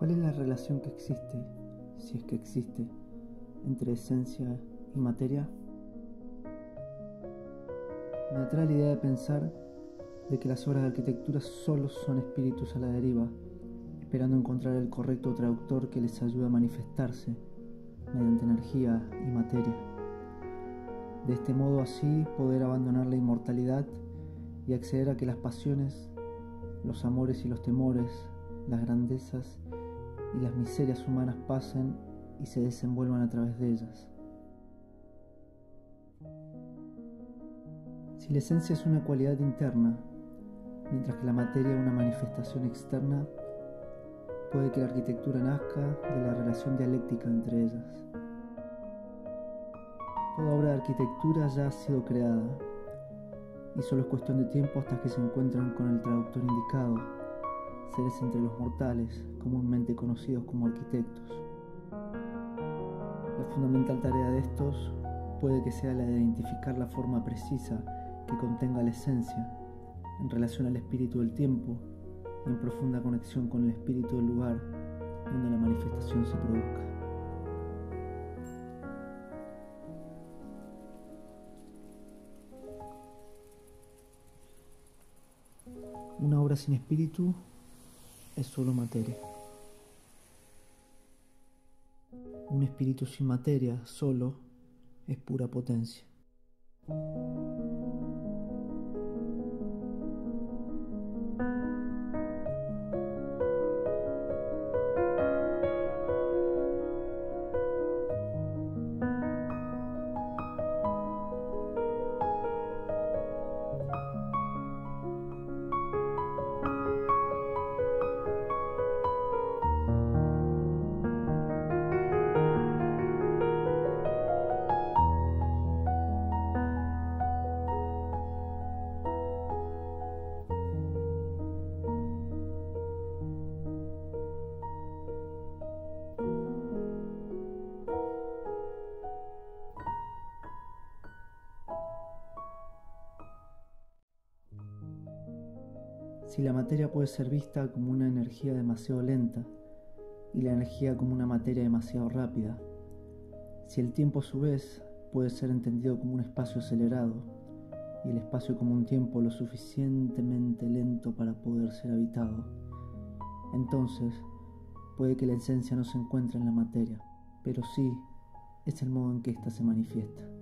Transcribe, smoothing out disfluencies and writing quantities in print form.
¿Cuál es la relación que existe, si es que existe, entre esencia y materia? Me atrae la idea de pensar de que las obras de arquitectura solo son espíritus a la deriva, esperando encontrar el correcto traductor que les ayude a manifestarse mediante energía y materia. De este modo así poder abandonar la inmortalidad y acceder a que las pasiones, los amores y los temores, las grandezas y las miserias humanas pasen y se desenvuelvan a través de ellas. Si la esencia es una cualidad interna, mientras que la materia es una manifestación externa, puede que la arquitectura nazca de la relación dialéctica entre ellas. Toda obra de arquitectura ya ha sido creada, y solo es cuestión de tiempo hasta que se encuentran con el traductor indicado, seres entre los mortales, comúnmente conocidos como arquitectos. La fundamental tarea de estos puede que sea la de identificar la forma precisa que contenga la esencia en relación al espíritu del tiempo y en profunda conexión con el espíritu del lugar donde la manifestación se produzca. Una obra sin espíritu es solo materia. Un espíritu sin materia solo es pura potencia. Si la materia puede ser vista como una energía demasiado lenta y la energía como una materia demasiado rápida, si el tiempo a su vez puede ser entendido como un espacio acelerado y el espacio como un tiempo lo suficientemente lento para poder ser habitado, entonces puede que la esencia no se encuentre en la materia, pero sí es el modo en que ésta se manifiesta.